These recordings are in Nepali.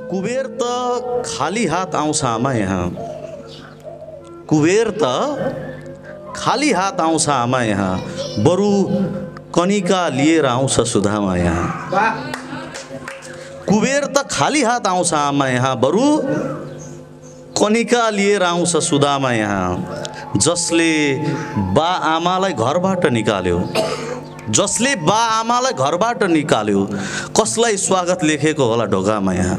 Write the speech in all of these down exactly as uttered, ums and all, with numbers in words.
कुबेर त खाली हात आउँछ आमा यहाँ, कुबेर त खाली हात आउँछ आमा यहाँ, बरु कनिका लिएर आउँछ सुदामा यहाँ। कुबेर त खाली हात आउँछ आमा यहाँ, बरु कनिका लिएर आउँछ सुदामा यहाँ। जसले बा आमालाई घरबाट निकाल्यो, जसले बा आमालाई घरबाट निकाल्यो, कसलाई स्वागत लेखेको होला ढोकामा यहाँ।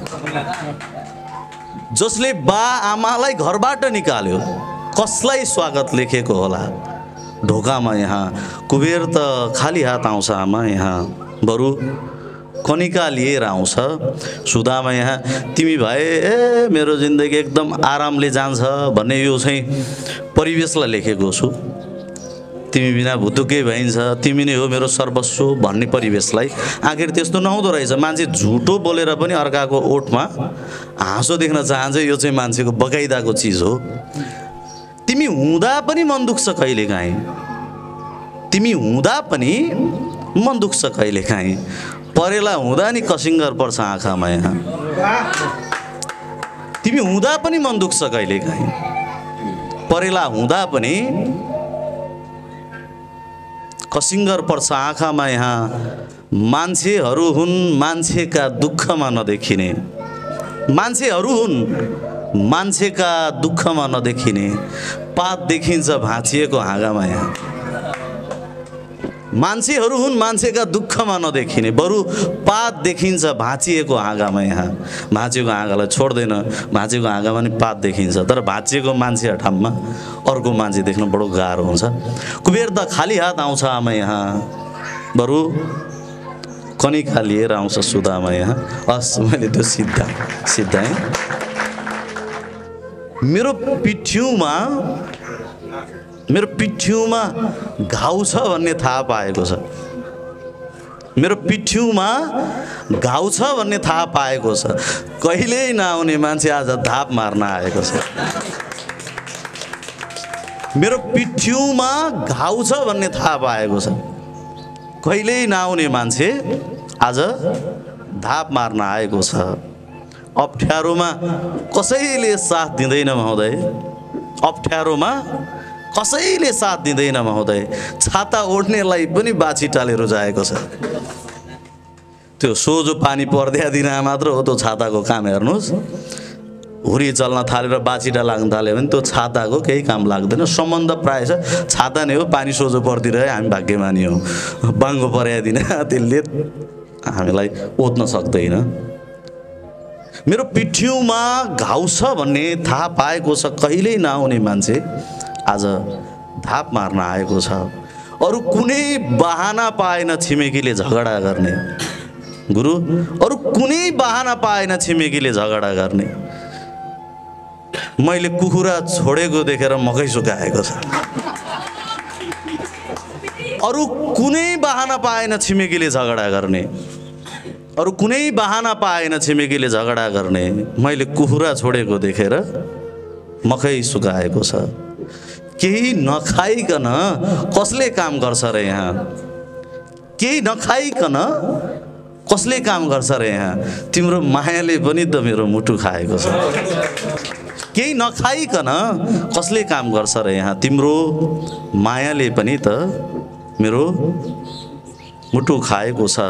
जसले बा आमालाई घरबाट निकाल्यो, कसलाई स्वागत लेखेको होला ढोकामा यहाँ। कुबेर त खाली हात आउँछ आमा यहाँ, बरु कनिका लिएर आउँछ सुदामा यहाँ। तिमी भए ए मेरो जिन्दगी एकदम आरामले जान्छ भन्ने यो चाहिँ परिवेशलाई लेखेको छु। तिमी बिना भुतुकै भइन्छ, तिमी नै हो मेरो सर्वस्व भन्ने परिवेशलाई। आखिर त्यस्तो नहुँदो रहेछ। मान्छे झुटो बोलेर पनि अर्काको ओठमा हाँसो देख्न चाहन्छ, यो चाहिँ मान्छेको बकाइदाको चिज हो। तिमी हुँदा पनि मन दुख्छ कहिलेकाहीँ, तिमी हुँदा पनि मन दुख्छ कहिलेकाहीँ, परेला हुँदा नि कसिङ्गर पर्छ आँखामा यहाँ। तिमी हुँदा पनि मन दुख्छ कहिलेकाहीँ, परेला हुँदा पनि कसिङ्गर पर्छ आँखामा यहाँ। मान्छेहरू हुन् मान्छेका दुःखमा नदेखिने, मान्छेहरू हुन् मान्छेका दुःखमा नदेखिने, पात देखिन्छ भाँचिएको हाँगामा यहाँ। मान्छेहरू हुन् मान्छेका दुःखमा नदेखिने, बरु पात देखिन्छ भाँचिएको हाँगामा यहाँ। भाँचिएको हाँगालाई छोड्दैन, भाँचिएको हाँगामा नि पात देखिन्छ, तर भाँचिएको मान्छे ठाउँमा अर्को मान्छे देख्न बडो गाह्रो हुन्छ। कुबेर त खाली हात आउँछ आमा यहाँ, बरु कनिका लिएर आउँछ सुदामा यहाँ। हस् मैले त्यो सिद्धा सिद्धाएँ। मेरो पिठ्युमा मेरो पिठ्युमा घाउ छ भन्ने थाहा पाएको छ, मेरो पिठ्युमा घाउ छ भन्ने थाहा पाएको छ। कहिल्यै नआउने मान्छे आज धाप मार्न आएको छ। मेरो पिठ्युमा घाउ छ भन्ने थाहा पाएको छ, कहिल्यै नआउने मान्छे आज धाप मार्न आएको छ। अप्ठ्यारोमा कसैले साथ दिँदैन महोदय, अप्ठ्यारोमा कसैले साथ दिँदैन महोदय। छाता ओढ्नेलाई पनि बाछिटाले रुजाएको छ। त्यो सोझो पानी पर्दिया दिन मात्र हो त्यो छाताको काम। हेर्नुहोस्, हुरी चल्न थालेर बाछिटा लाग्न थाल्यो भने त्यो छाताको केही काम लाग्दैन। सम्बन्ध प्रायः छ छाता नै हो, पानी सोझो पर्दिरहे हामी भाग्यमानी हौ। बाङ्गो पर्या दिन त्यसले हामीलाई ओत्न सक्दैन। मेरो पिठ्युमा घाउ छ भन्ने थाहा पाएको छ, कहिल्यै नआउने मान्छे आज धाप मार्न आएको छ। अरू कुनै बहाना पाएन छिमेकीले झगडा गर्ने, गुरु अरू कुनै बहाना पाएन छिमेकीले झगडा गर्ने। मैले कुखुरा छोडेको देखेर मकै सुकाएको छ। अरू कुनै बहाना पाएन छिमेकीले झगडा गर्ने, अरू कुनै बहाना पाएन छिमेकीले झगडा गर्ने। मैले कुखुरा छोडेको देखेर मकै सुकाएको छ। केही नखाइकन कसले काम गर्छ र यहाँ, केही नखाइकन कसले काम गर्छ र यहाँ। तिम्रो मायाले पनि त मेरो मुटु खाएको छ। केही नखाइकन कसले काम गर्छ र यहाँ, तिम्रो मायाले पनि त मेरो मुटु खाएको छ।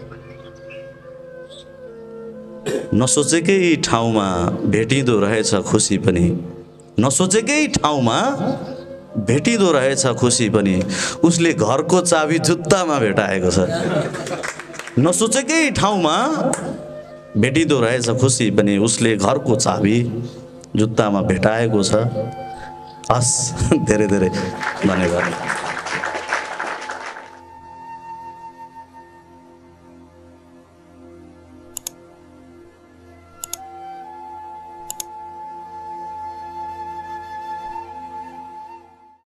नसोचेकै ठाउँमा भेटिँदो रहेछ खुसी पनि, नसोचेकै ठाउँमा भेटिँदो रहेछ खुसी पनि। उसले घरको चाबी जुत्तामा भेटाएको छ। नसोचेकै ठाउँमा भेटिँदो रहेछ खुसी पनि, उसले घरको चाबी जुत्तामा भेटाएको छ। हस् धेरै धेरै धन्यवाद।